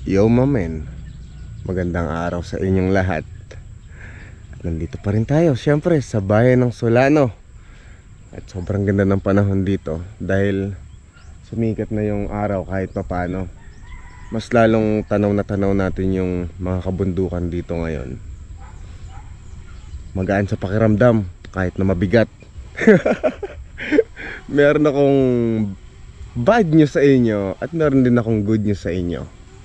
Yo mamen, magandang araw sa inyong lahat. At nandito pa rin tayo, syempre, sa bayan ng Solano. At sobrang ganda ng panahon dito dahil sumikat na yung araw kahit papano. Mas lalong tanaw na tanaw natin yung mga kabundukan dito ngayon. Magaan sa pakiramdam kahit na mabigat. Meron akong bad news sa inyo at meron din akong good news sa inyo.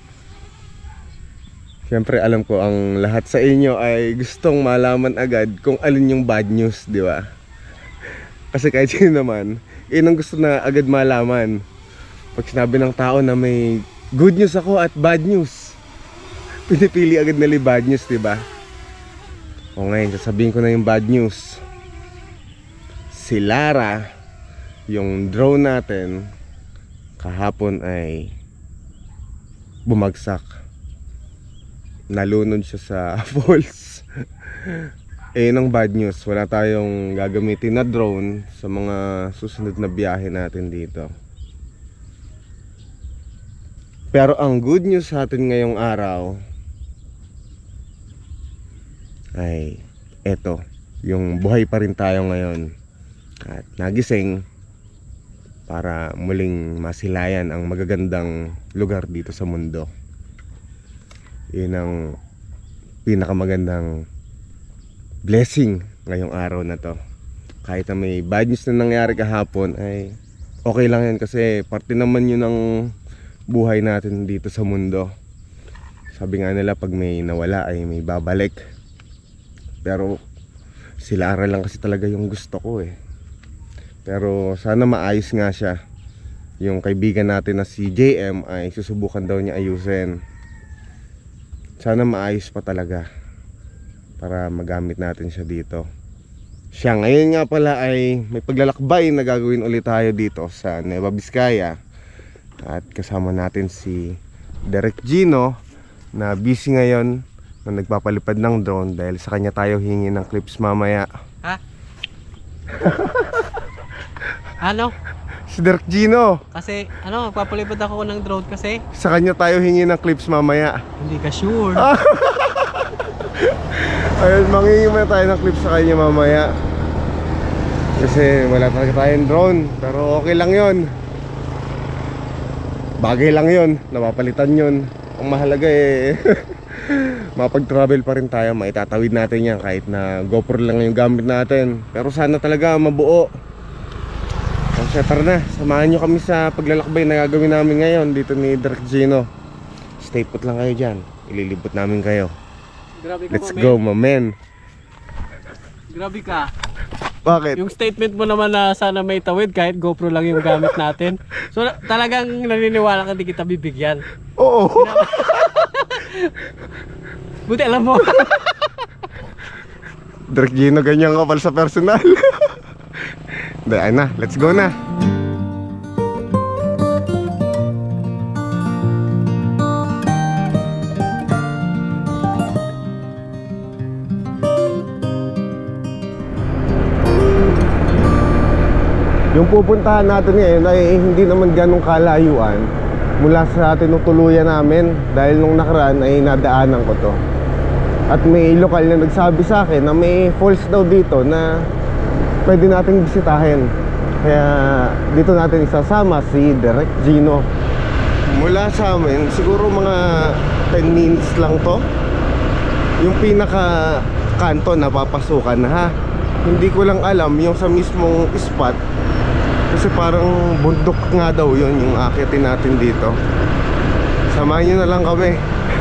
Siyempre alam ko ang lahat sa inyo ay gustong malaman agad kung alin yung bad news, di ba? Kasi kahit sino naman, yun ang gusto na agad malaman. Pag sinabi ng tao na may good news ako at bad news, pinipili agad nila yung bad news, di ba? O ngayon, sasabihin ko na yung bad news. Si Lara, yung drone natin, kahapon ay bumagsak. Nalunod siya sa falls. Yun ang bad news. Wala tayong gagamitin na drone sa mga susunod na biyahe natin dito. Pero ang good news sa atin ngayong araw ay eto, yung buhay pa rin tayo ngayon at nagising para muling masilayan ang magagandang lugar dito sa mundo. Yun ang pinakamagandang blessing ngayong araw na to. Kahit na may bad news na nangyari kahapon ay okay lang yan kasi parte naman yun ng buhay natin dito sa mundo. Sabi nga nila pag may nawala ay may babalik. Pero si Lara lang kasi talaga yung gusto ko eh. Pero sana maayos nga siya. Yung kaibigan natin na si JM ay susubukan daw niya ayusin. Sana maayos pa talaga para magamit natin siya dito. Siya ngayon nga pala ay may paglalakbay na gagawin ulit tayo dito sa Nueva Vizcaya. At kasama natin si Derek Gino na busy ngayon na nagpapalipad ng drone dahil sa kanya tayo hingi ng clips mamaya. Ha? Ano? Si Derek Gino. Kasi ano, magpapalipad ako ng drone kasi Sa kanya tayo hingi ng clips mamaya. hindi ka sure. Ayun, manghingi muna tayo ng clips sa kanya mamaya. Kasi wala talaga tayong drone. Pero okay lang yon. Bagay lang yon, napapalitan yon. Ang mahalaga eh mapag-travel pa rin tayo, maitatawid natin yan kahit na GoPro lang yung gamit natin. Pero sana talaga mabuo. Kasi tara na, samahan nyo kami sa paglalakbay na gagawin namin ngayon dito ni Derek Gino. Stay put lang kayo dyan, ililibot namin kayo. Grabe ka, Let's go, my man. Grabe ka. Bakit? Yung statement mo naman na sana may tawid kahit GoPro lang yung gamit natin. So talagang naniniwala ka di kita bibigyan. Oo. Buti alam mo. Derek Gino, ganyan ka pala sa personal. Dahil na, let's go na. Yung pupuntahan natin ngayon ay hindi naman ganong kalayuan mula sa tinutuluyan namin dahil nung nakaraan ay nadaanan ko to. At may lokal na nagsabi sa akin na may falls daw dito na pwede nating bisitahin. Kaya dito natin isasama si Derek Gino. Mula sa amin, siguro mga 10 minutes lang to. Yung pinaka kanto na papasukan ha. Hindi ko lang alam yung sa mismong spot. Kasi parang bundok nga daw yun yung akitin natin dito. Samahan nyo na lang kami.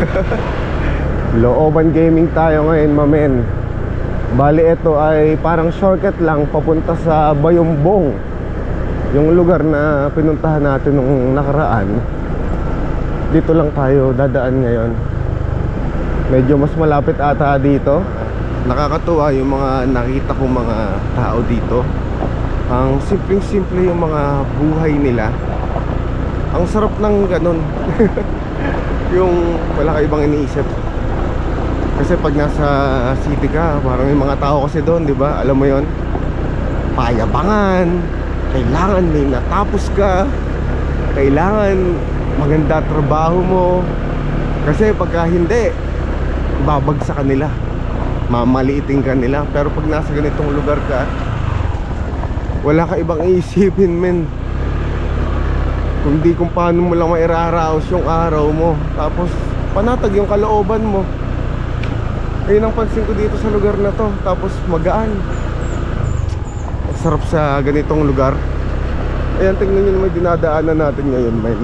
Looban gaming tayo ngayon, mamen. Bali ito ay parang shortcut lang papunta sa Bayumbong, yung lugar na pinuntahan natin nung nakaraan. Dito lang tayo dadaan ngayon. Medyo mas malapit ata dito. Nakakatuwa yung mga nakita kong mga tao dito. Ang simpleng-simple yung mga buhay nila. Ang sarap ng ganun. Yung wala ka ibang iniisip. Kasi pag nasa city ka, parang may mga tao kasi doon, di ba? Alam mo yon, payabangan, kailangan may natapos ka, kailangan maganda trabaho mo. Kasi pagka hindi, babagsak ka nila, mamaliitin ka nila. Pero pag nasa ganitong lugar ka, wala ka ibang iisipin, men, kundi kung paano mo lang mairaraos yung araw mo, tapos panatag yung kalooban mo. Ayun ang pansin ko dito sa lugar na to. Tapos magaan, ang sarap sa ganitong lugar. Ayan, tingnan nyo naman dinadaanan natin ngayon, men.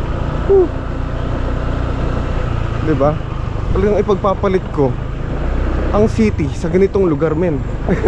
Diba? Talagang ipagpapalit ko ang city sa ganitong lugar, men.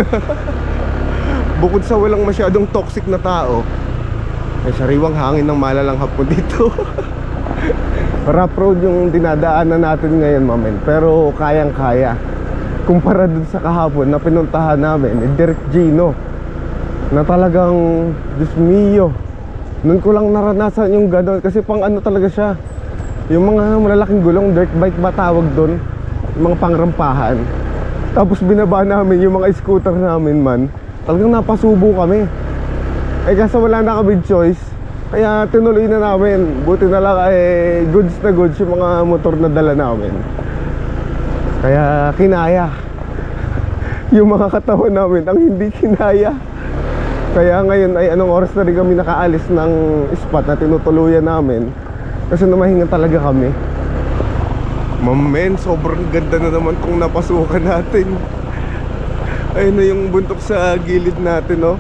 Bukod sa walang masyadong toxic na tao, may sariwang hangin ng malalanghap mo dito. Rough road yung dinadaanan natin ngayon, mamen, pero kayang-kaya. Kumpara dun sa kahapon na pinuntahan namin, Direct Gino, na talagang, Diyos mio, nun ko lang naranasan yung gano'n. Kasi pang ano talaga siya, yung mga malalaking gulong, dirt bike ba tawag dun, yung mga pangrampahan. Tapos binaba namin yung mga scooter namin, man. Talagang napasubo kami. Eh kasi wala na kami choice, kaya tinuloy na namin. Buti na lang goods na goods yung mga motor na dala namin, kaya kinaya. Yung mga katawan namin ang hindi kinaya. Kaya ngayon ay anong oras na rin kami nakaalis ng spot na tinutuluyan namin, kasi namahinga talaga kami. Mamen, sobrang ganda na naman kung napasukan natin. Ayun na yung buntok sa gilid natin, no?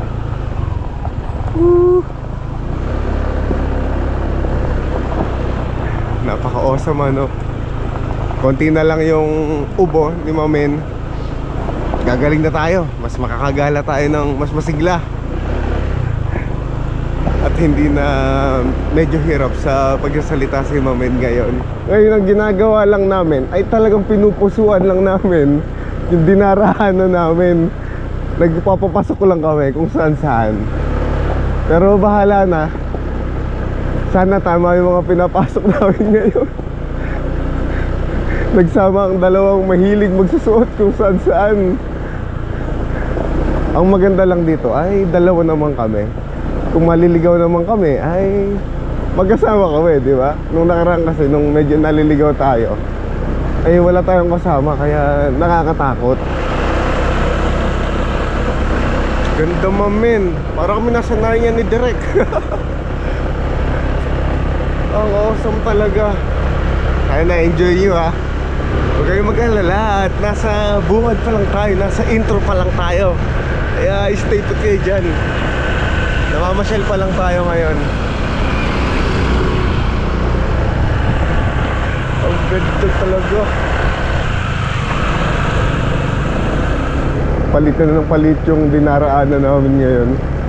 Napaka-awesome, ano? Konti na lang yung ubo ni Mamen, gagaling na tayo. Mas makakagala tayo ng mas masigla, at hindi na medyo hirap sa pagsasalita si Mamen ngayon. Ngayon ang ginagawa lang namin ay talagang pinupusuan lang namin yung dinarahanan namin. Nagpapapasok lang kami kung saan-saan. Pero bahala na. Sana tama yung mga pinapasok namin ngayon. Nagsama ang dalawang mahilig magsusuot kung saan-saan. Ang maganda lang dito ay dalawa naman kami. Kung maliligaw naman kami ay magkasama kami, di ba? Nung nakaraan kasi, nung medyo naliligaw tayo, ay wala tayong kasama, kaya nakakatakot. Ganda, mamen. Para kami nasa nayan ni Direk. Ang awesome talaga. Kaya na-enjoy nyo, ha. Huwag kayong mag-alala. At nasa bungad pa lang tayo, nasa intro pa lang tayo. Kaya stay put kayo dyan. Namamasyal pa lang tayo ngayon. Ang ganda talaga. Palit na ng palit yung dinaraanan namin ngayon.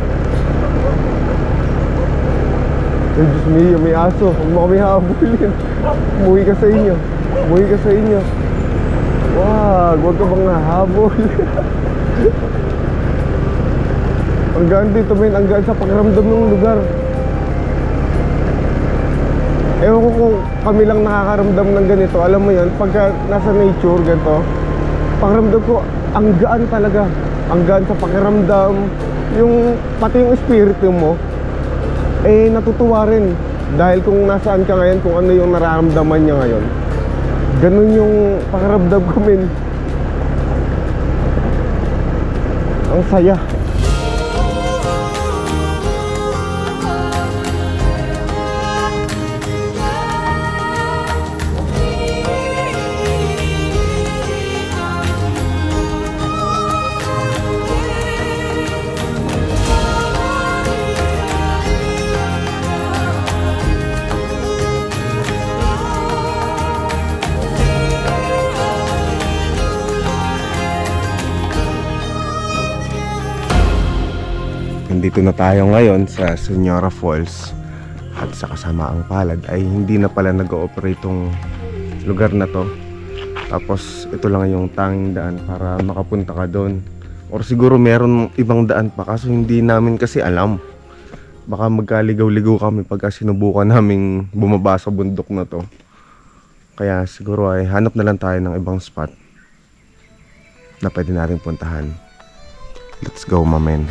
Ay, Diyos mio, may aso. Huwag mo kami habulin. Umuwi ka sa inyo. Umuwi ka sa inyo. Huwag ka bang nahabol. Ang gaan dito, men. Ang gaan sa pakiramdam ng lugar. Ewan ko kung kami lang nakakaramdam ng ganito. Alam mo yun, pagka nasa nature, ganito, pakiramdam ko, ang gaan talaga. Ang gaan sa pakiramdam. Pati yung espiritu mo, natutuwa rin. Dahil kung nasaan ka ngayon, kung ano yung nararamdaman niya ngayon, ganun yung pakiramdam ko, men. Ang saya. Dito na tayo ngayon sa Señora Falls. At sa kasamaang palad ay hindi na pala nag-ooperate tong lugar na to. Tapos ito lang yung tanging daan para makapunta ka doon. Or siguro meron ibang daan pa, kaso hindi namin kasi alam. Baka magkaligaw-ligaw kami pagka sinubukan naming bumaba sa bundok na to. Kaya siguro ay hanap na lang tayo ng ibang spot na pwede natin puntahan. Let's go, mamen.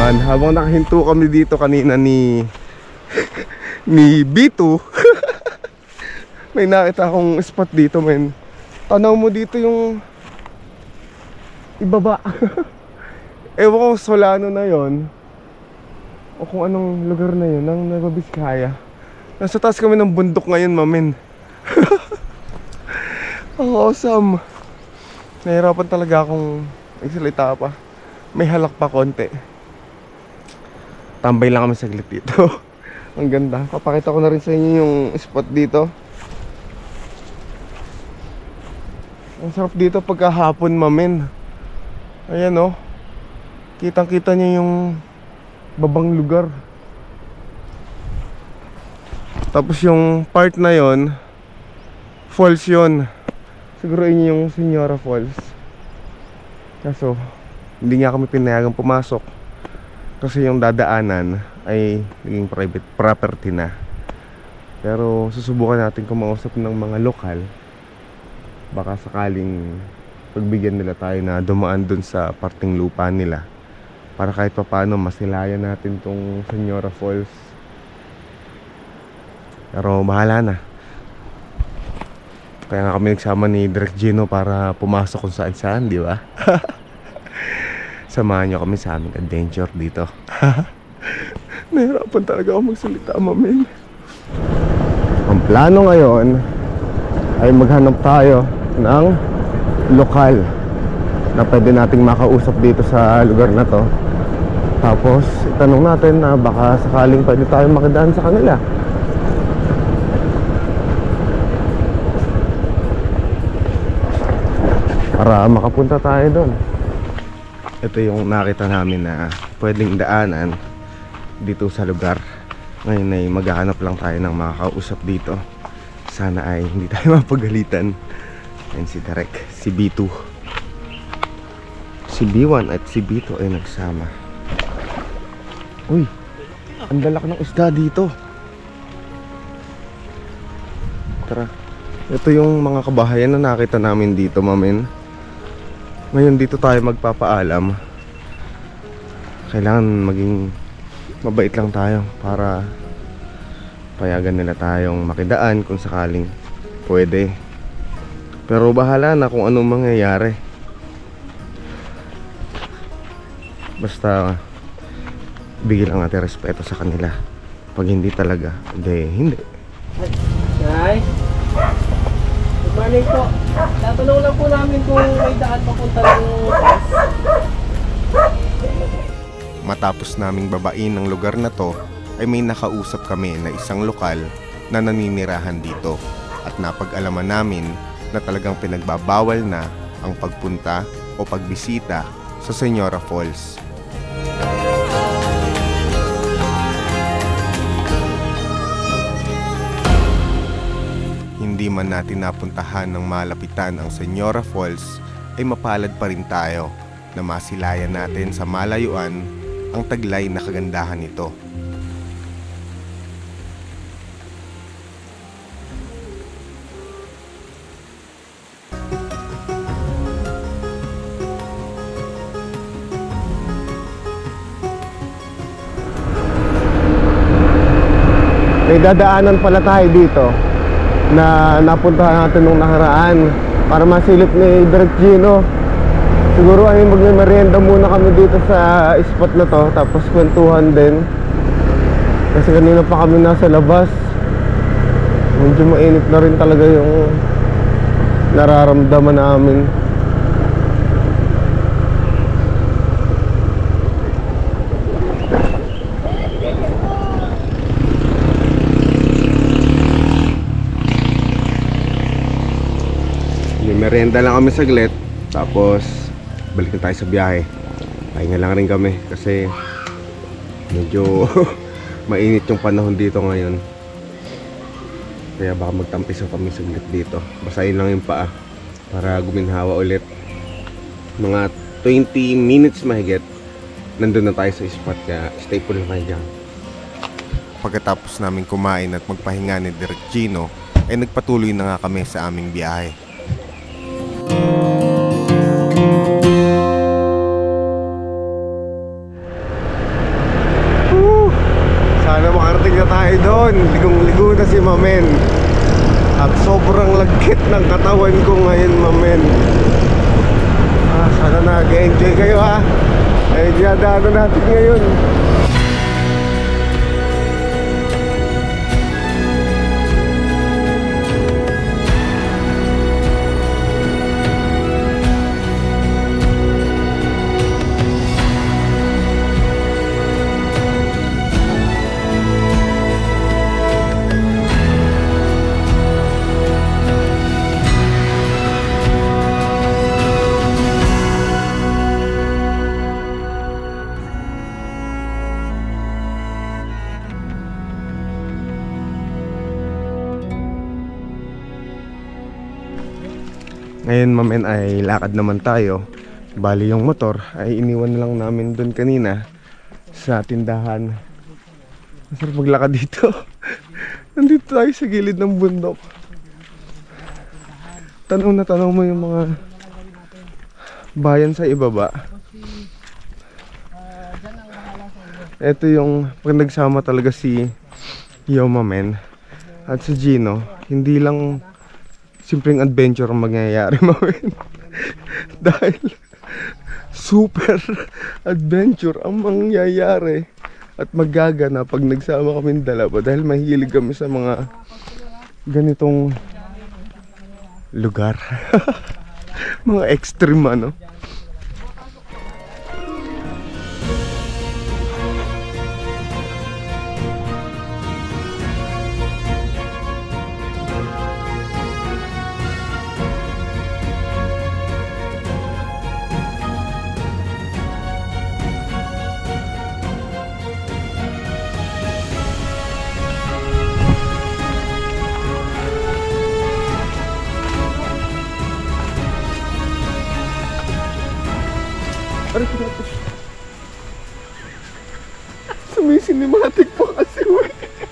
Ayan, habang nakahinto kami dito kanina ni ni B2 may nakita akong spot dito, men. Tanaw mo dito yung ibaba. Ewan ko Solano na yon o kung anong lugar na yun ng Nueva Vizcaya. Nasa taas kami ng bundok ngayon, mamen. Ang awesome. Nahirapan talaga akong magsalita pa. May halak pa konti. Tambay lang kami saglit dito. Ang ganda. Papakita ko na rin sa inyo yung spot dito. Ang sarap dito pagkahapon, mamen. Ayan oh. Kitang kita niyo yung babang lugar. Tapos yung part na yon, falls yon. Siguro yun yung Señora Falls. Kaso hindi nga kami pinayagang pumasok kasi yung dadaanan ay naging private property na. Pero susubukan natin kumausap ng mga lokal. Baka sakaling pagbigyan nila tayo na dumaan dun sa parting lupa nila para kahit papaano masilayan natin tong Señora Falls. Pero bahala na. Kaya nga kami nagsama ni Direk Gino para pumasok kung saan saan, di ba? Samahan nyo kami sa aming adventure dito. Nahirapan talaga ako magsalita, mamin. Ang plano ngayon ay maghanap tayo ng lokal na pwede nating makausap dito sa lugar na to. Tapos itanong natin na baka sakaling pwede tayo makidaan sa kanila. Para makapunta tayo doon. Ito yung nakita namin na pwedeng daanan dito sa lugar. Ngayon ay maghahanap lang tayo ng makakausap dito. Sana ay hindi tayo mapagalitan. Ayan si Derek, si B2, si B1 at si B2 ay nagsama. Uy, ang lalak ng isda dito. Tara. Ito yung mga kabahayan na nakita namin dito, mamen. Ngayon dito tayo magpapaalam. Kailangan maging mabait lang tayo para payagan nila tayong makidaan kung sakaling pwede. Pero bahala na kung anong mangyayari. Basta bigyan lang natin respeto sa kanila. Pag hindi talaga, hindi. Nay, good morning po. Tatanong lang po namin kung may daan papunta ng bus. Matapos naming babain ng lugar na to, ay may nakausap kami na isang lokal na naninirahan dito. At napag-alaman namin na talagang pinagbabawal na ang pagpunta o pagbisita sa Señora Falls. Hindi man natin napuntahan ng malapitan ang Señora Falls, ay mapalad pa rin tayo na masilayan natin sa malayuan ang taglay na kagandahan nito. May dadaanan pala tayo dito na napuntahan natin nung nakaraan para masilip ni Direk Gino. Siguro ay magme-merienda muna kami dito sa spot na to, tapos kwentuhan din. Kasi kanina pa kami nasa labas. Medyo mainit na rin talaga yung nararamdaman namin. Merienda lang kami saglit, tapos balik na tayo sa biyahe. Pahinga lang rin kami kasi medyo mainit yung panahon dito ngayon. Kaya baka magtampiso kami saglit dito. Basahin lang yung paa para guminhawa ulit. Mga 20 minutes mahigit, nandun na tayo sa spot, kaya stay po lang kayo dyan. Pagkatapos namin kumain at magpahinga ni Direk Gino, ay nagpatuloy na nga kami sa aming biyahe. nakarating na tayo doon. Ligong-ligo na si Mamen. At sobrang lagkit ng katawan ko ngayon, Mamen. Sana nag-enjoy kayo ha. Ay, dinadaanan natin ngayon. Ngayon, Mamen, ay lakad naman tayo. Bali yung motor ay iniwan na lang namin doon kanina sa tindahan. Masarap maglakad dito. Nandito tayo sa gilid ng bundok. Tanaw na tanaw mo yung mga bayan sa ibaba. Ito yung pag nagsama talaga si Yo, Mamen, at si Gino. Hindi lang simpleng adventure ang mangyayari, Mamen. Dahil super adventure ang mangyayari at magagana pag nagsama kami dalawa. Dahil mahilig kami sa mga ganitong lugar. Mga extreme, ano. Sumi-cinematic pa kasi, wey.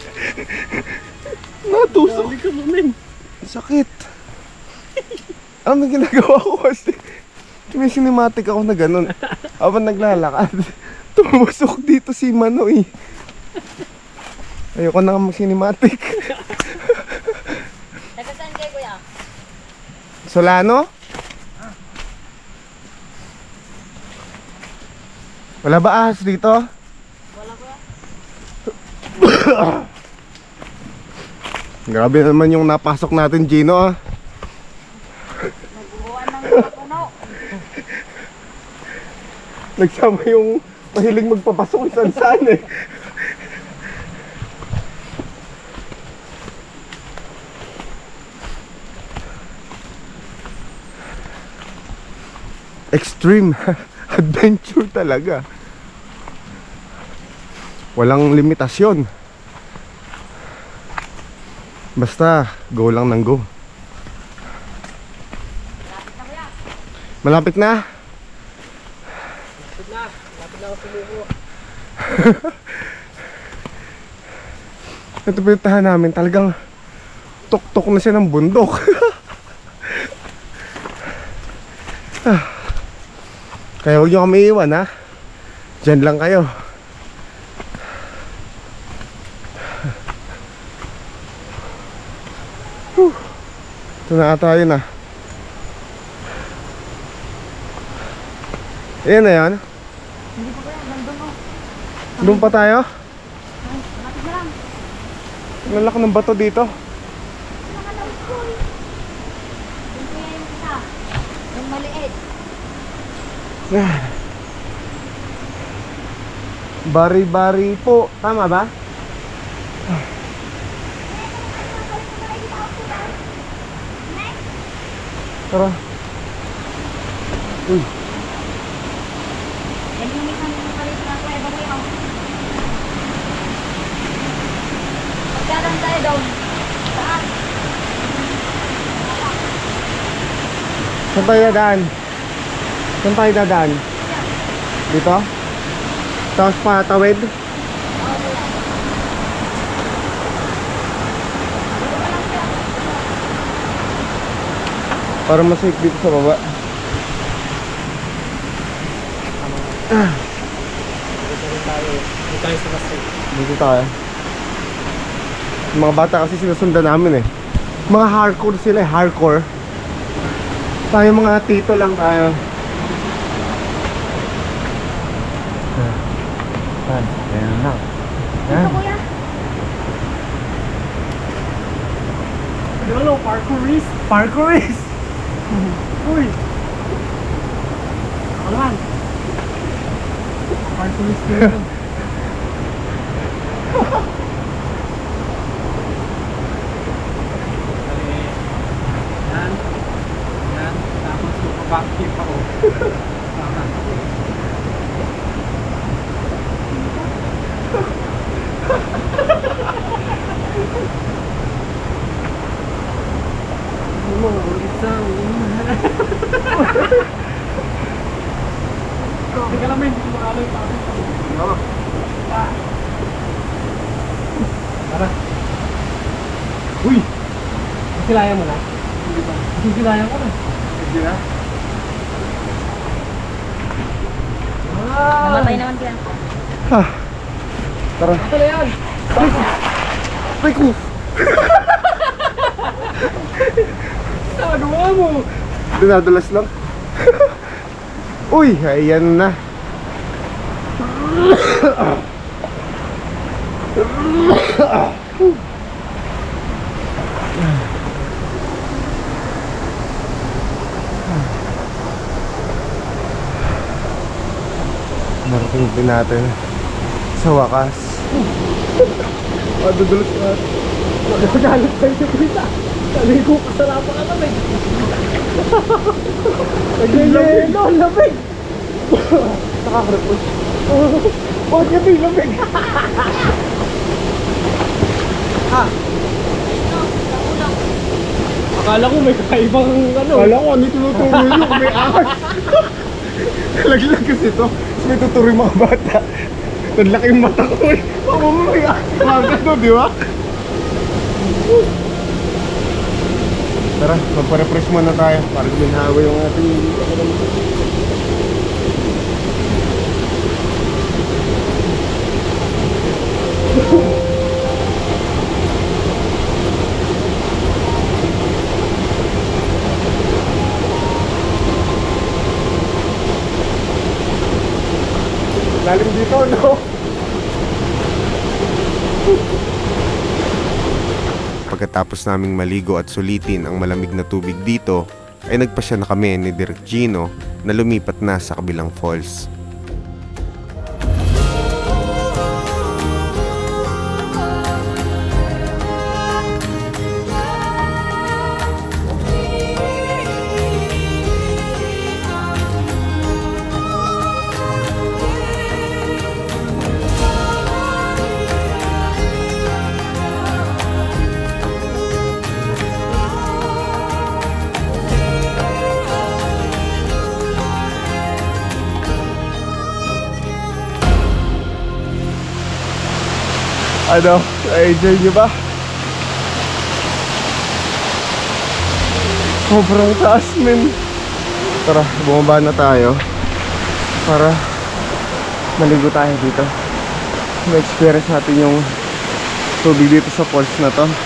Natusok. Dali ka, Mamen. Sakit. Ano ginagawa ko kasi? Sumi-cinematic ako na ganun. Habang naglalakad, tumusok dito si Manoy. Ayoko na mag-cinematic. Nagkasaan kayo, kuya? Solano? Wala ba ahas dito? Wala, kuya. Grabe naman yung napasok natin, Gino, ah. Nagbubuhan ng puno. Nagsama yung mahiling magpapasok saan-saan, eh. Extreme adventure talaga. Walang limitasyon. Basta go lang ng go. Malapit na, kuya. Malapit na? Lapit na ako sumuko. Ito pinuntahan namin, talagang tok-tok na siya ng bundok. Kaya huwag nyo kami iwan, ha. Diyan lang kayo. Ito na ata yun, ah. Ayan na yan. Hindi pa, kuya. Nandun, oh. Doon pa tayo. Ay, malapit na lang. Lalak ng bato dito. Nakalawit ko, eh. Yung kuya yung isa. Yung maliit. Bari-bari po. Tama ba? Tara. Uy. Yan yung may kami ng kalit na kuya. Bago yun. Magkaroon tayo daw. Saan? Saan tayo dadaan? Saan tayo dadaan? Dito? Tapos patawid? Para mas safe dito sa baba. Dito rin tayo. Dito tayo sa kasi. Dito tayo. Mga bata kasi sinusundan namin eh. Mga hardcore sila eh, hardcore. Tayo mga tito lang tayo. Ayan lang. Ayan. Ito kuya. Hello, parkourist. Parkourist. Uy. Alan. Parkourist yun. Yan. Yan. Tapos backflip ako. Tama. Teka lang, men. Hindi makaloy pa ako. Tara. Uy! Kasilayan mo na? Hindi ba? Kasilayan ko na. Hindi na? Namatay naman kaya. Ha. Tara. Ito na yan! Ay ko! Nagawa mo! Dinadulas lang. Uy, ayan na. Narating din natin sa wakas. Madudulas na. Magagalit tayo sa pita. Naligo ka sa lapa ka lamig. Naglilelo, lamig. Nakakarapos. Bakit yung lamig? Ha? Akala ko may kakaibang ano. Kala ko ano tinuturo nyo kung may ahas. Laglag kasi ito. Tapos may tuturo yung mga bata. Naglaki yung mata ko eh. Mama mo may ahas. Mga gano, di ba? Tara, magpa-refresh muna tayo para guminhawa yung ating lalim dito, no? Pagkatapos naming maligo at sulitin ang malamig na tubig dito, ay nagpasya na kami ni Direk Gino na lumipat na sa kabilang falls. Ano? Na-enjoy nyo ba? Sobrang taas, men. Tara, bumaba na tayo para maligo tayo dito. Ma-experience natin yung tubig dito sa falls na to.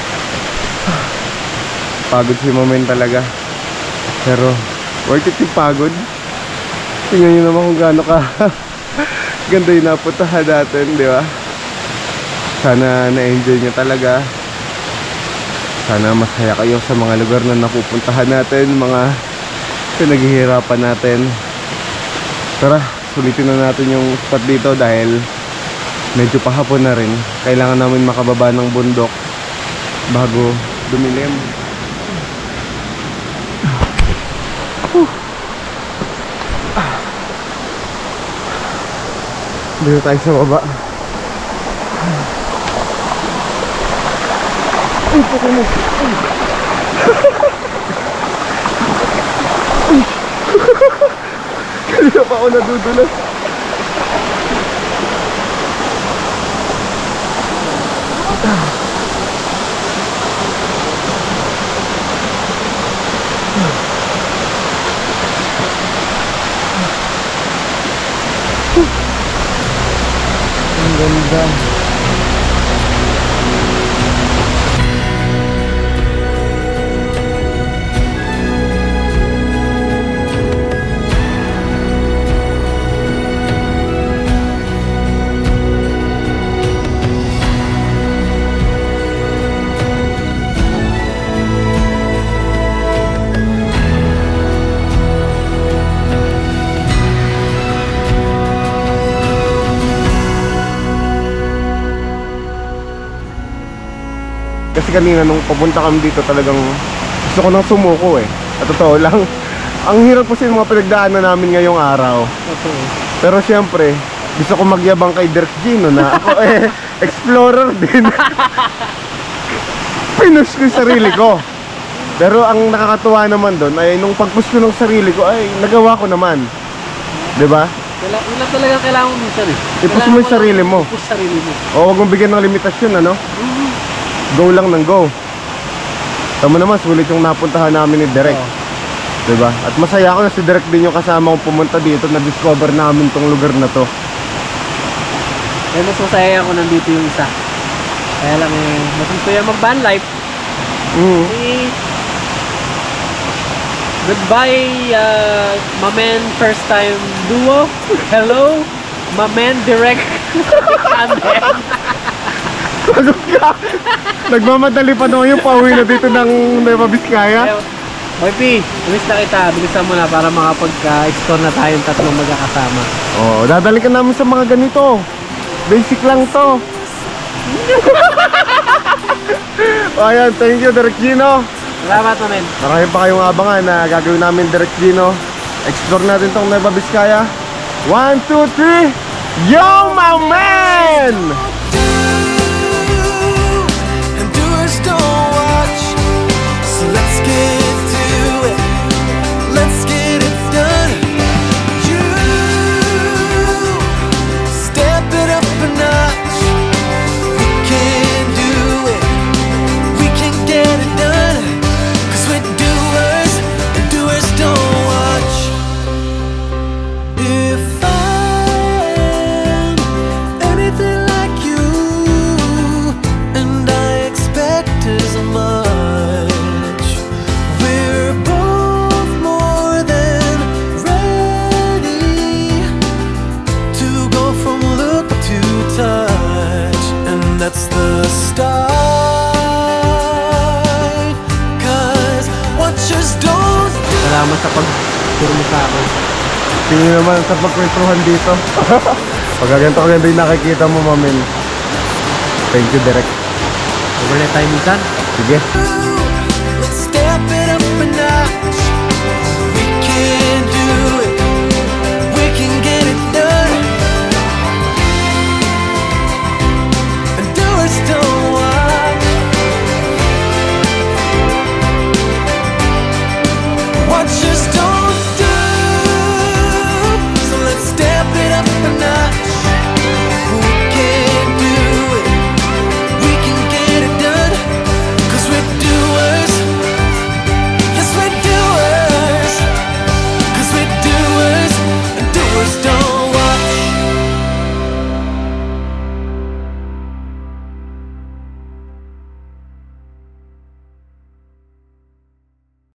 Pagod si Mamen talaga. Pero worth it yung pagod. Tingnan nyo naman kung gaano ka ganda yung napuntahan natin, di ba? Sana na-enjoy nyo talaga. Sana masaya kayo sa mga lugar na napupuntahan natin, mga pinaghihirapan natin. Tara, sulitin na natin yung spot dito dahil medyo pahapon na rin. Kailangan namin makababa ng bundok bago dumilim. Dito tayo sa baba. Uy, puto mo. Uy. Uy. Kanina pa ako nadudulas. Ang ganda. Kasi kanina nung papunta kami dito talagang gusto ko nang sumuko eh. At totoo lang, ang hirap kasi yung mga pinagdaanan namin ngayong araw. Totoo. Pero syempre, gusto ko magyabang kay Direk Gino na ako explorer din. Pinush ko yung sarili ko. Pero ang nakakatuwa naman doon ay nung pag-push ko ng sarili ko ay nagawa ko naman. 'Di ba? Wala talaga kailangan mo minsan eh. I-push mo yung sarili mo. I-push sarili mo. O wag mong bigyan ng limitasyon, ano? Go lang ng go. Tama naman, sulit yung napuntahan namin ni Direk. Oo. 'Di ba? At masaya ako na si Direk din yung kasama kong pumunta dito, na-discover namin tong lugar na to. Kaya mas masaya ako nandito yung isa. Kaya lang mas gusto yan mag-van life. Eh, goodbye, Mamen first time duo. Hello, Mamen direct. Nagmamadali pa naman yung pauwi na dito ng Nueva Vizcaya. Boy P, bilis na kita. Bilisan mo na para makapag-explore na tayong tatlong magkakasama. Oh, dadali ka namin sa mga ganito. Basic lang to. Ayan, thank you Direk Gino. Salamat, Mamen. Marami pa kayong abangan na gagawin namin Direk Gino. Explore natin tong Nueva Vizcaya. 1, 2, 3. Yo, my man! And doers don't watch, so let's get to it. Let's get it done. You step it up a notch. We can do it. We can get it done. 'Cause we're doers, and doers don't watch. If I'm anything like you, and I expect as much, we're both more than ready to go from look to touch, and that's the start. 'Cause what just don't do. Salamat sa pag-tour mo sa akin. Tingin naman sa pagkwentuhan dito. Pagkaganto ko ganda yung nakikita mo, mamin. Thank you, Direk. Overnight time minsan. Sige. You